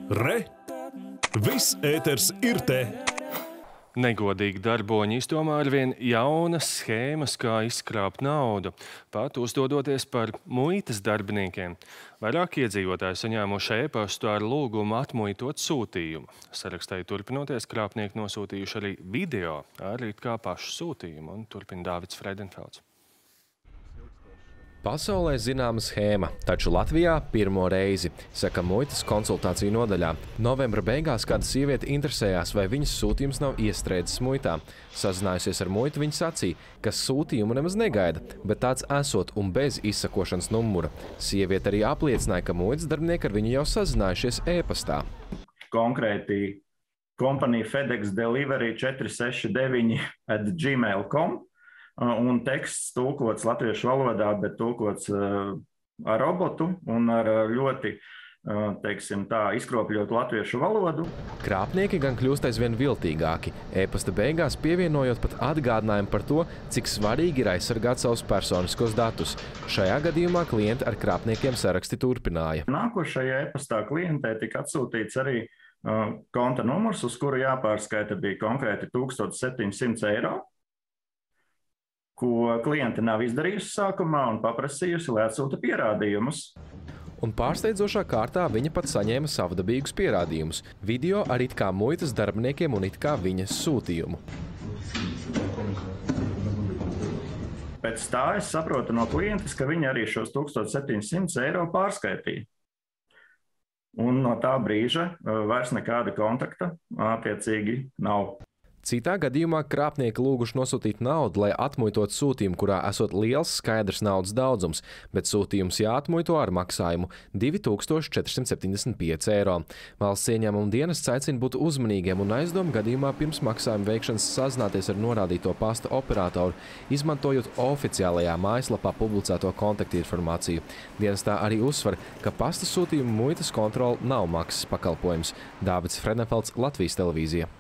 Re! Viss ēters ir te! Negodīgi darboņi izdomā arvien jaunas schēmas, kā izkrāpt naudu, pat uzdodoties par muitas darbiniekiem. Vairāk iedzīvotāji saņēmuši e-pastu ar lūgumu atmuitot sūtījumu. Sarakstai turpinoties, krāpnieki nosūtījuši arī video ar it kā pašu sūtījumu, un turpina Dāvids Freidenfelds. Pasaulē zināma schēma, taču Latvijā pirmo reizi, saka muitas konsultāciju nodaļā. Novembra beigās kāda sieviete interesējās, vai viņas sūtījums nav iestrēdzis muitā. Sazinājusies ar muitu, viņa sacīja, ka sūtījumu nemaz negaida, bet tāds esot un bez izsakošanas numura. Sieviete arī apliecināja, ka muitas darbinieki ar viņu jau sazinājušies e-pastā. Konkrēti kompanija FedEx Delivery 469@gmail.com. Un teksts tulkots latviešu valodā, bet tulkots ar robotu un ar ļoti, teiksim tā, izkropļotu latviešu valodu. Krāpnieki gan kļūst aizvien viltīgāki, e-pasta beigās pievienojot pat atgādinājumu par to, cik svarīgi ir aizsargāt savus personiskos datus. Šajā gadījumā klienti ar krāpniekiem saraksti turpināja. Nākošajā e-pastā klientē tika atsūtīts arī konta numurs, uz kuru jāpārskaita bija konkrēti 1700 eiro. Ko kliente nav izdarījusi sākumā un paprasījusi, lai atsūta pierādījumus. Un pārsteidzošā kārtā viņa pat saņēma savdabīgus pierādījumus. Video ar it kā muitas darbiniekiem un it kā viņas sūtījumu. Pēc tā es saprotu no klientes, ka viņa arī šos 1700 eiro pārskaitīja. Un no tā brīža vairs nekāda kontakta attiecīgi nav. Citā gadījumā krāpnieki lūguši nosūtīt naudu, lai atmuitot sūtījumu, kurā esot liels skaidrs naudas daudzums, bet sūtījums jāatmuito ar maksājumu 2475 eiro. Valsts ieņēmuma dienests aicina būt uzmanīgiem un aizdomu gadījumā pirms maksājuma veikšanas sazināties ar norādīto pasta operatoru, izmantojot oficiālajā mājaslapā publicēto kontaktinformāciju. Dienestā arī uzsver, ka pasta sūtījuma muitas kontrole nav maksas pakalpojums. Dāvids Freidenfelds, Latvijas televīzija.